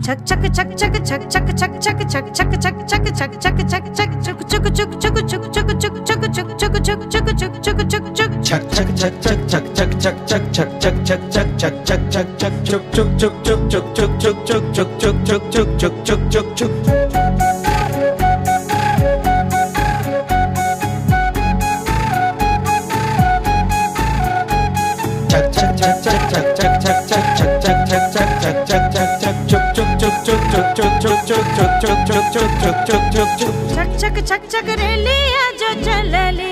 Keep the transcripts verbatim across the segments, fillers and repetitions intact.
छक छक छक छक छक छक छक छक छक छक छक छक छक छक छक छक चुक चुक चुक चुक चुक चुक चुक चुक चुक चुक चुक चुक चुक चुक चुक चुक छक छक छक छक छक छक छक छक छक छक छक छक छक छक छक छक चुक चुक चुक चुक चुक चुक चुक चुक चुक चुक चुक चुक चुक चुक चुक चुक छक छक छक छक छक छक छक छक छक छक छक छक छक छक छक छक चुक चुक चुक चुक चुक चुक चुक चुक चुक चुक चुक चुक चुक चुक चुक चुक छक छक छक छक रेलिया जो चलली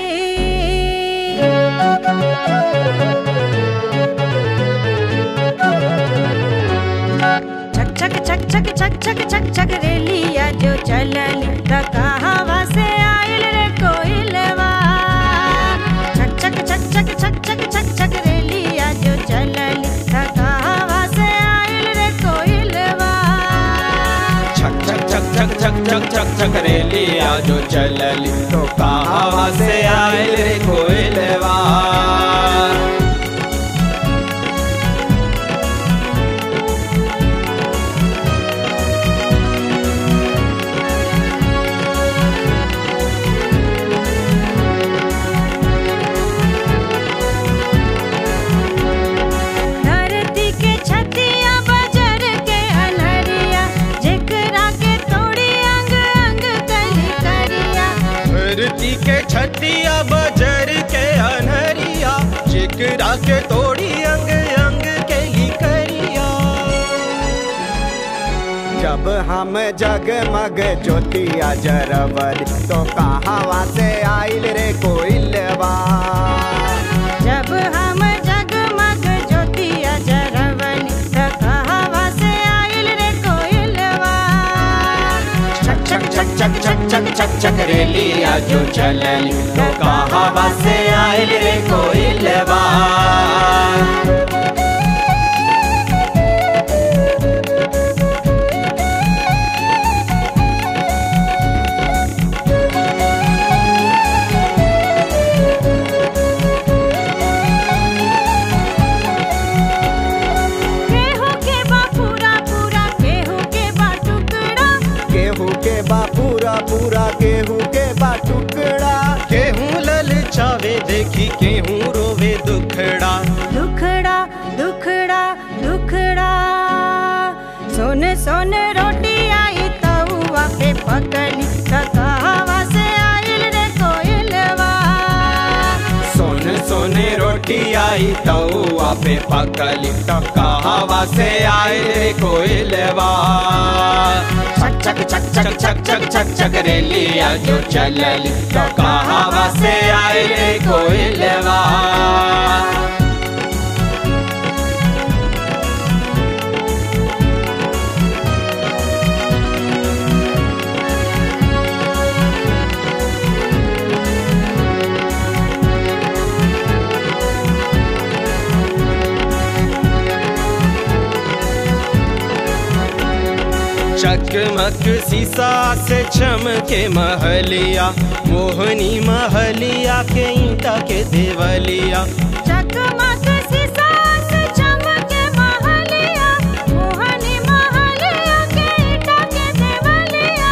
छक छक छक छक छक छक छक छक रेलिया जो चलली त कहवा से आइल रे कोइलवा छक छक छक छक छक छक छक छक रेलिया जो चलली त कहवा से आइल रे कोइलवा छक छक छक छक छक छक छक छक रेलिया जो चलली तो कहवा से आइल रे कोइलवा छतिया बजर के अनहरिया जिकरा के तोड़ी अंग अंग के ही करिया जब हम जगमग ज्योतिया जरवल तो कहवा से आइल रे कोइलवा जब हम जगमग ज्योतिया जरवल तो कहवा से आइल रे कोइलवा छक छक छक छक छक छक छक छक रेलिया जो चलली तो कहवा से आइल रे कोइलवा केहू के बा पूरा पूरा केहू के बा टुकड़ा केहू के बा पूरा पूरा केहू के बा टुकड़ा केहू ललचावे देखी केहू रोवे दुखड़ा दुखड़ा दुखड़ा दुखड़ा सोन सोन रोटी आई तउआ पे पकली त कहवा से आइल रे कोइलवा सोन सोने रोटी आई तउआ पे पकली तो कहवा से आइल रे कोइलवा छक छक छक छक छक छक छक छक रेलिया जो चलली तो कहवा से आइल रे कोइलवा चकमक शीशा से चमके महलिया मोहनी महलिया के ईंटा के देवलिया चकमक शीशा से चमके महलिया मोहनी महलिया के ईंटा के देवलिया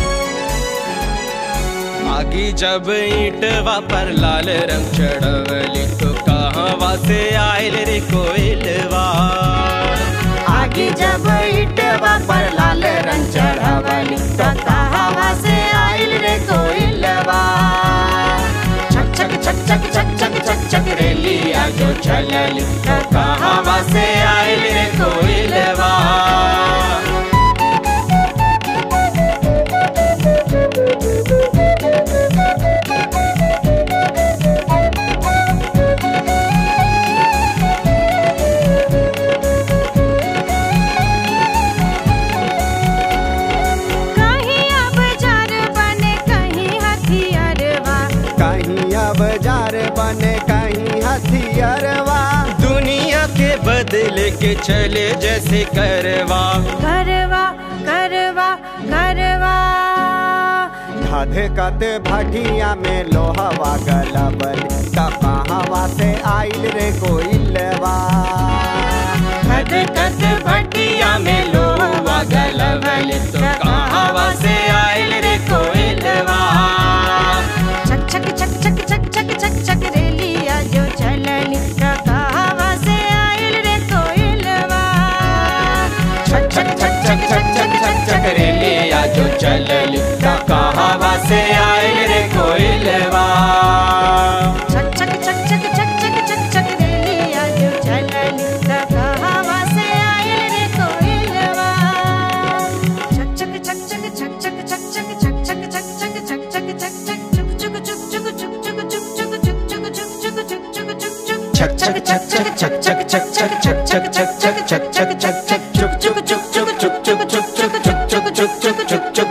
आगी जब ईंटवा पर लाल रंग चढ़वली तो कहवा से आइल रे कोइलवा आगी जब ईंटवा पर लाल रंग चढ़वली तो कहवा से आइल रे कोइलवा छक छक छक छक छक छक छक छक रेलिया जो चलली तो कहवा से आइल रे कोइलवा दुनिया के बदले के चले जैसे करवा करवा करवा करवा धाधे कते भाटिया में लोहवा गलबल त कहवा से आइल रे कोइलवा धाधे कते भाटिया में लोहवा गलबल गवली तो कहवा से आइल रे कोइलवा। छक छक छक छक छक छक छक छक रेलिया जो चलली त कहवा से आइल रे कोइलवा। छक छक छक छक छक छक छक छक रेलिया जो चलली त कहवा से आइल रे कोइलवा। छक छक छक छक छक छक छक छक रेलिया जो चलली त कहवा से आइल रे कोइलवा। छक छक छक छक छक छक छक छक छक छक छक छक छक छक छक छक चुक चुक चुक चुक चुक चुक चुक चुक चुक चुक चुक चुक चुक चुक चुक चुक छक छक छक छक छक छक छक छक छक छक छक छक छक छक छक छक चुक चुक चुक चुक चुक चुक चुक चुक चुक चुक चुक चुक चुक चुक